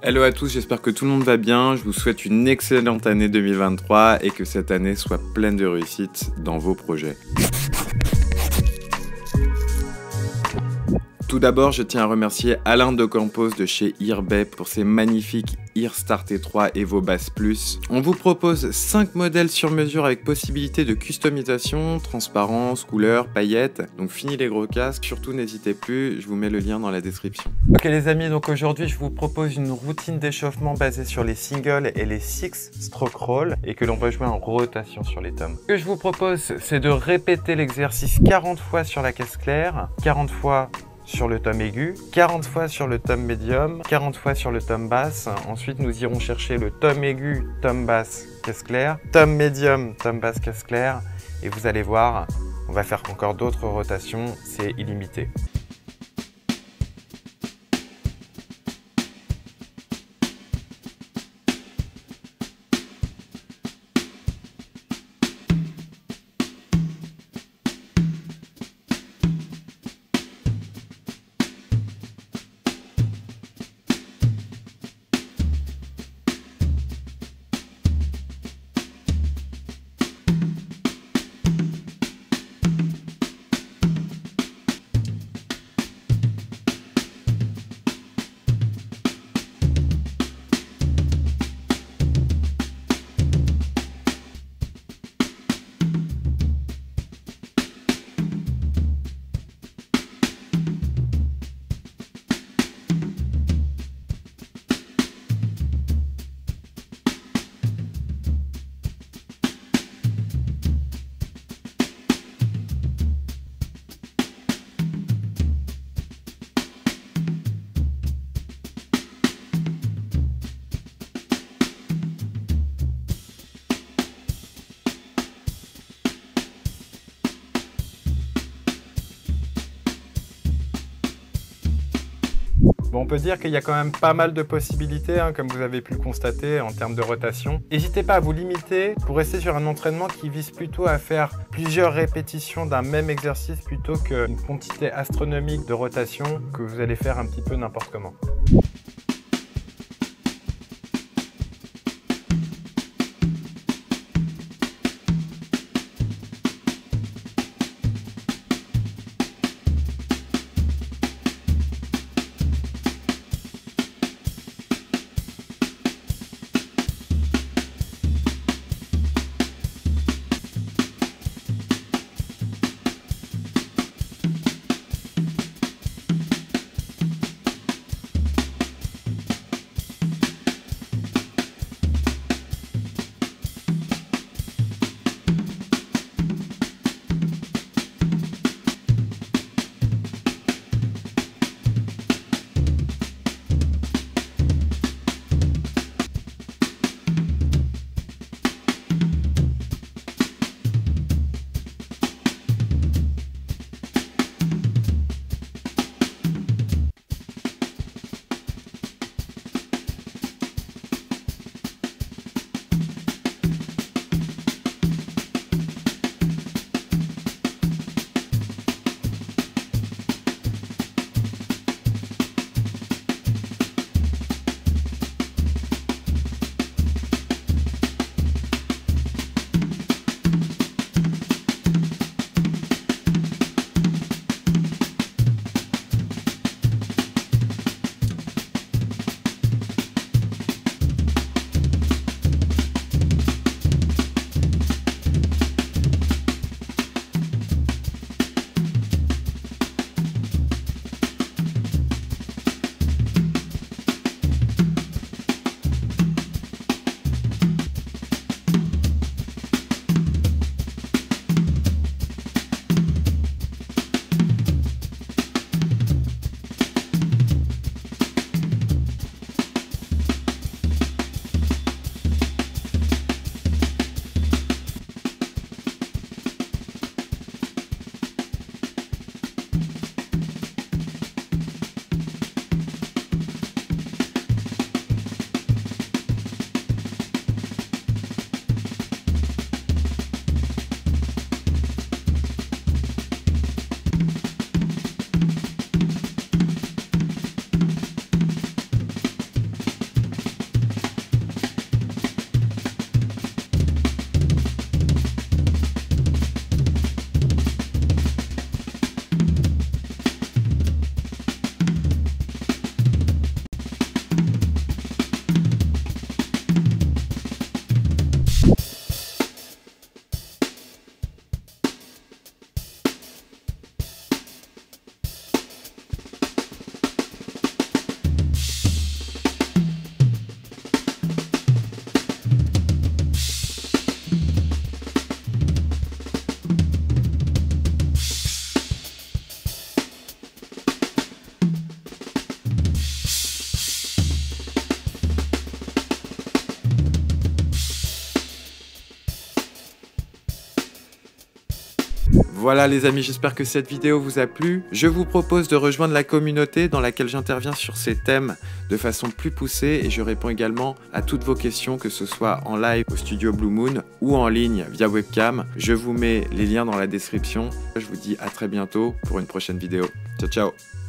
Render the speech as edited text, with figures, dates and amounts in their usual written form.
Hello à tous, j'espère que tout le monde va bien. Je vous souhaite une excellente année 2023 et que cette année soit pleine de réussite dans vos projets. Tout d'abord, je tiens à remercier Alain de Campos de chez Earbay pour ses magnifiques Earstar T3 Evo Bass Plus. On vous propose 5 modèles sur mesure avec possibilité de customisation, transparence, couleur, paillettes. Donc fini les gros casques, surtout n'hésitez plus, je vous mets le lien dans la description. Ok les amis, donc aujourd'hui je vous propose une routine d'échauffement basée sur les singles et les 6 stroke roll et que l'on va jouer en rotation sur les tomes. Ce que je vous propose, c'est de répéter l'exercice 40 fois sur la caisse claire, 40 fois sur le tome aigu, 40 fois sur le tome médium, 40 fois sur le tome basse. Ensuite, nous irons chercher le tome aigu, tome basse, caisse claire, tome médium, tome basse, caisse claire. Et vous allez voir, on va faire encore d'autres rotations, c'est illimité. Bon, on peut dire qu'il y a quand même pas mal de possibilités, comme vous avez pu le constater en termes de rotation. N'hésitez pas à vous limiter pour rester sur un entraînement qui vise plutôt à faire plusieurs répétitions d'un même exercice plutôt qu'une quantité astronomique de rotation que vous allez faire un petit peu n'importe comment. Voilà les amis, j'espère que cette vidéo vous a plu. Je vous propose de rejoindre la communauté dans laquelle j'interviens sur ces thèmes de façon plus poussée et je réponds également à toutes vos questions, que ce soit en live au studio Blue Moon ou en ligne via webcam. Je vous mets les liens dans la description. Je vous dis à très bientôt pour une prochaine vidéo. Ciao ciao.